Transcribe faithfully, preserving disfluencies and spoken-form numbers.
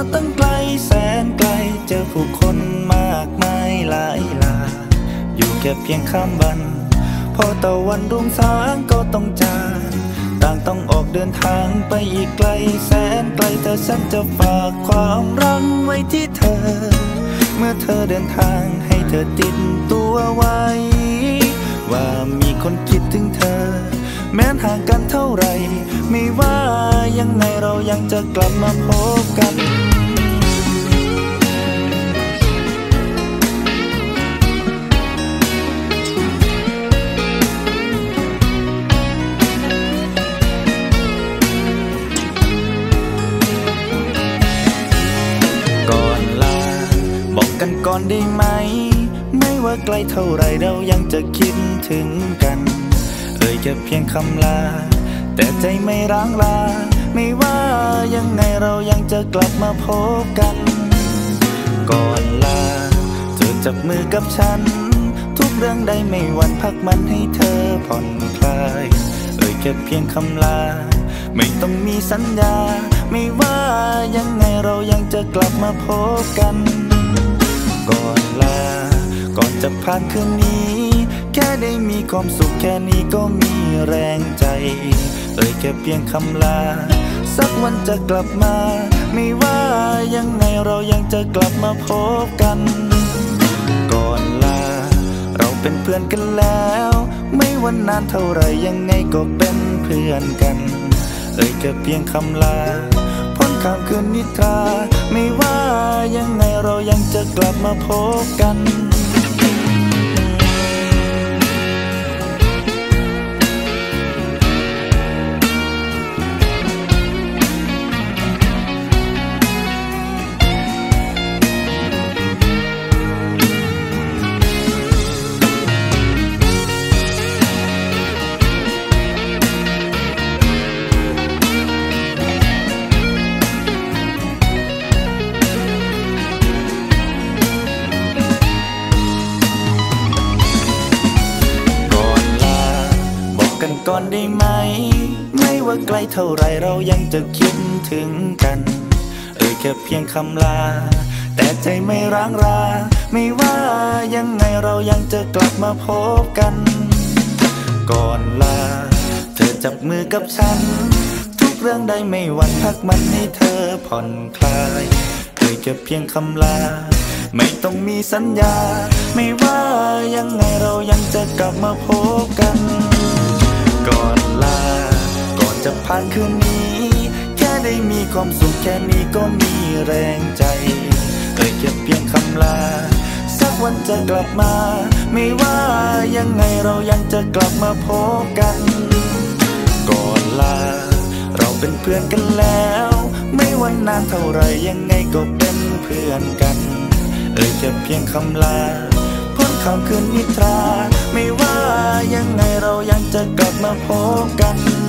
ตั้งไกลแสนไกลเจอผู้คนมากมายหลายหลาอยู่แค่เพียงข้ามวันพอตะวันรุ่งสางก็ต้องจากต่างต้องออกเดินทางไปอีกไกลแสนไกลแต่ฉันจะฝากความรักไว้ที่เธอเมื่อเธอเดินทางให้เธอติดตัวไว้ว่ามีคนคิดถึงเธอแม้ห่างกันเท่าไรไม่ว่ายังไงเรายังจะกลับมาพบกันก่อนลาบอกกันก่อนได้ไหมไม่ว่าไกลเท่าไรเรายังจะคิดถึงกันเอ่ยแค่เพียงคำลาแต่ใจไม่ร้างลาไม่ว่ายังไงเรายังจะกลับมาพบกันก่อนลาเธอจับมือกับฉันทุกเรื่องใดไม่หวั่นพักมันให้เธอผ่อนคลายเอ่ยแค่เพียงคำลาไม่ต้องมีสัญญาไม่ว่ายังไงเรายังจะกลับมาพบกันก่อนลาก่อนจะผ่านคืนนี้แค่ได้มีความสุขแค่นี้ก็มีแรงใจเอ่ยแค่เพียงคำลาสักวันจะกลับมาไม่ว่ายังไงเรายังจะกลับมาพบกันก่อนลาเราเป็นเพื่อนกันแล้วไม่ว่านานเท่าไรยังไงก็เป็นเพื่อนกันเอ่ยแค่เพียงคำลาพ้นข้ามคืนนิทราไม่ว่ายังไงเรายังจะกลับมาพบกันก่อนได้ไหมไม่ว่าไกลเท่าไรเรายังจะคิดถึงกันเอ่ยแค่เพียงคำลาแต่ใจไม่ร้างราไม่ว่ายังไงเรายังจะกลับมาพบกันก่อนลาเธอจับมือกับฉันทุกเรื่องใดไม่หวั่นพักมันให้เธอผ่อนคลายเอ่ยแค่เพียงคำลาไม่ต้องมีสัญญาไม่ว่ายังไงเรายังจะกลับมาพบกันก่อนลาก่อนจะผ่านคืนนี้แค่ได้มีความสุขแค่นี้ก็มีแรงใจเอ่ยแค่เพียงคำลาสักวันจะกลับมาไม่ว่ายังไงเรายังจะกลับมาพบกันก่อนลาเราเป็นเพื่อนกันแล้วไม่ว่านานเท่าไรยังไงก็เป็นเพื่อนกันเอ่ยแค่เพียงคำลาพ้นข้ามคืนนิทราไม่ว่ายังไงเรายังจะกลับมาพบกัน